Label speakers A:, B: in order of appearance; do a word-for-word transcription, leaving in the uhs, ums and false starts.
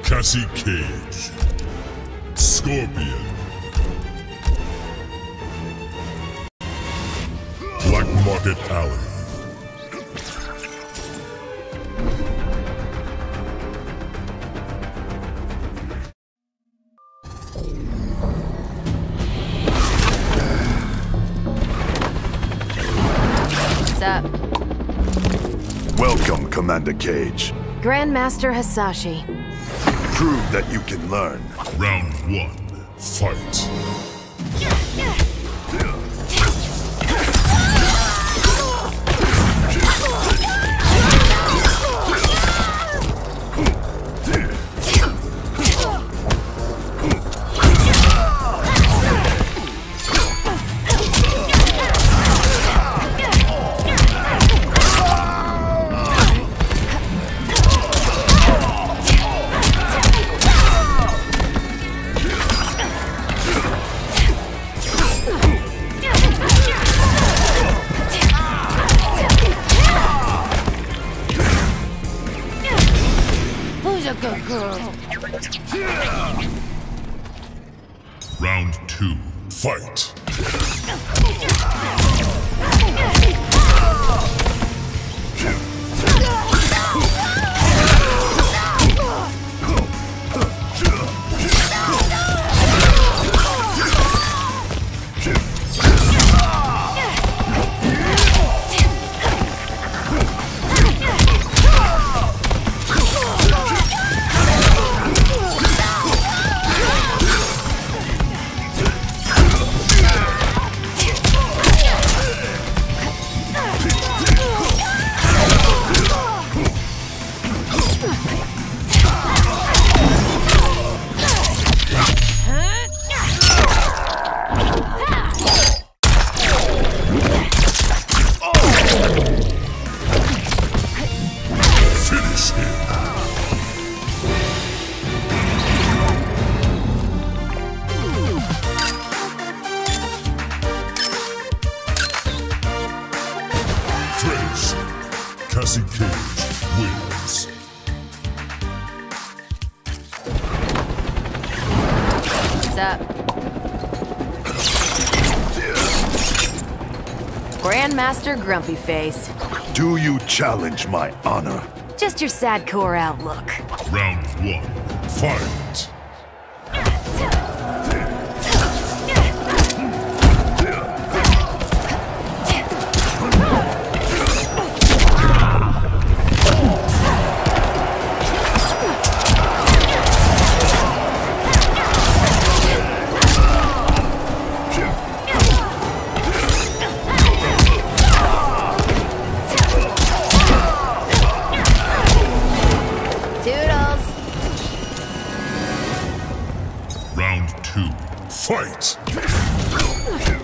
A: Cassie Cage, Scorpion, Black Market Alley,
B: What's up?
C: Welcome, Commander Cage.
B: Grandmaster Hasashi.
C: Prove that you can learn.
A: Round one, fight.
B: Who's a good girl?
A: Round two, fight. Cassie Cage wins.
B: What's up? Grandmaster Grumpy Face.
C: Do you challenge my honor?
B: Just your sad core outlook.
A: Round one, fight. Round two, fight!